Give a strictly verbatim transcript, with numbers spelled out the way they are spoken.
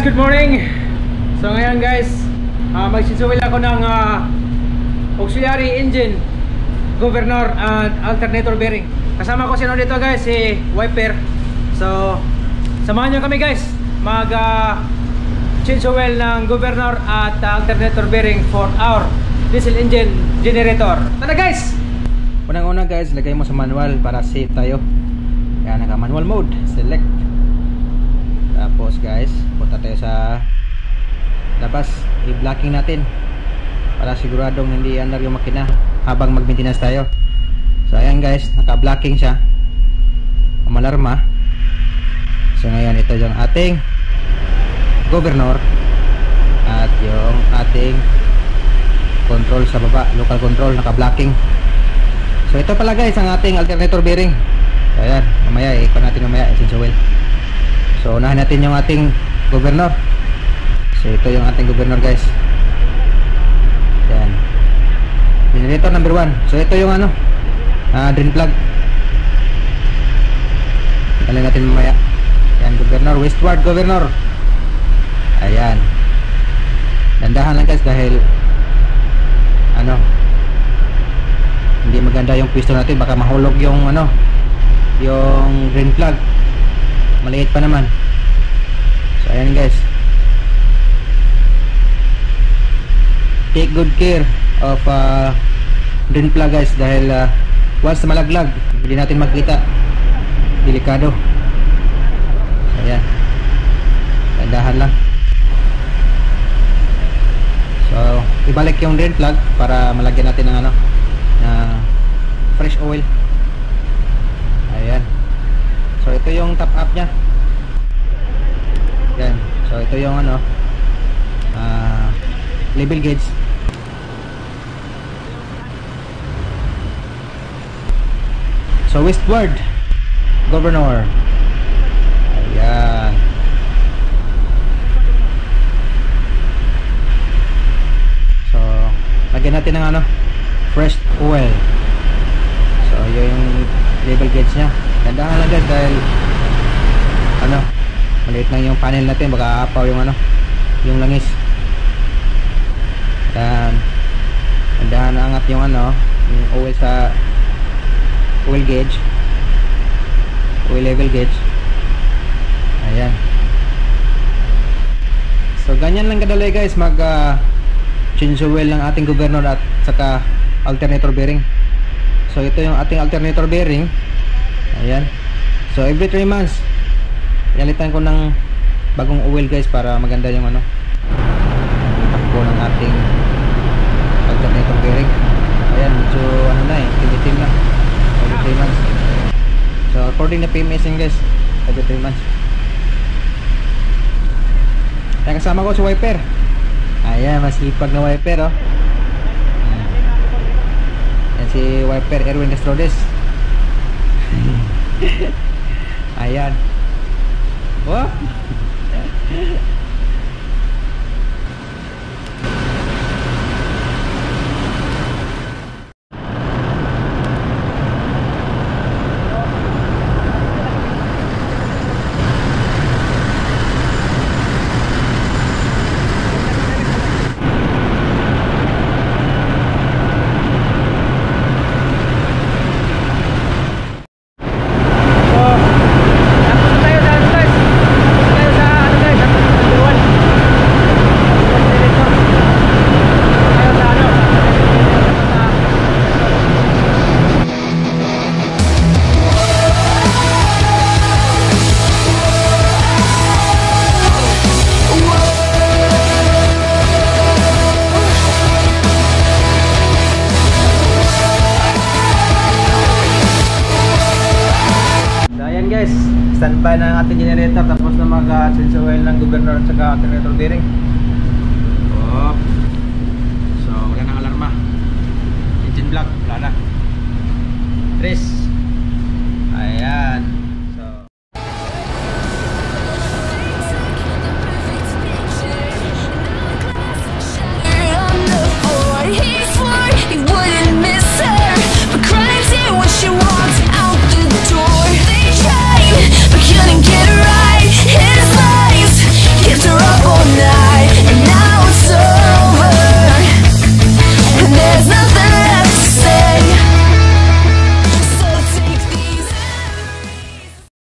good morning. So ngayon guys, uh, magsisuwil ako ng uh, auxiliary engine, governor at alternator bearing. Kasama ko sino dito guys, si Wiper. So samahan nyo kami guys mag uh, change oil ng governor at uh, alternator bearing for our diesel engine generator. Tara guys! Unang-una guys, lagay mo sa manual para safe tayo. Yan, naka manual mode, select. Tapos guys, punta tayo sa labas, i-blocking natin para siguradong hindi under yung makina habang mag-maintenance tayo. So ayan guys, naka-blocking siya, malarma. So ngayon, ito yung ating governor at yung ating control sa baba, local control, naka-blocking. So ito pala guys ang ating alternator bearing. So ayan, mamaya ikon natin mamaya essential oil. So unahin natin yung ating governor. So ito yung ating governor guys. Yan, generator number one. So ito yung ano, uh, drain plug. Dali natin mamaya. Yan, governor, westward governor. Ayan, dandahan lang guys dahil ano, hindi maganda yung pwesto natin, baka mahulog yung ano, yung drain plug. Maliit pa naman. So ayan guys, take good care of uh, drain plug guys dahil uh, once malaglag hindi natin makita, delikado. So ayan, dandahan lang. So ibalik yung drain plug para malagyan natin ng ano, na fresh oil. Ayan. So ito yung top up nya. Yan. So ito yung ano, uh, level gauge. So westward governor. Ayan. So lagyan natin ng ano, fresh oil. So yun yung level gauge nya. Gandahan lang guys dahil ano, maliit lang yung panel natin, baka aapaw yung ano, yung langis. Dan gandahan na angat yung ano, yung oil sa oil gauge, oil level gauge. Ayan. So ganyan lang kadali guys mag uh, change oil ng ating governor at saka alternator bearing. So ito yung ating alternator bearing. Ayan. So every three months yalitan ko ng bagong oil guys para maganda yung ano, takbo ng ating alternator bearing. Ayan, medyo ano na eh, tinitim na. Every three months. So according na P M S yun guys, every three months. Kaya kasama ko si Wiper. Ayan, masipag na Wiper oh. Ayan si Wiper Erwin Castrodes. Ayan. Wah. Guys, standby na ang ating generator tapos na mag uh, change oil ng governor at saka alternator bearing.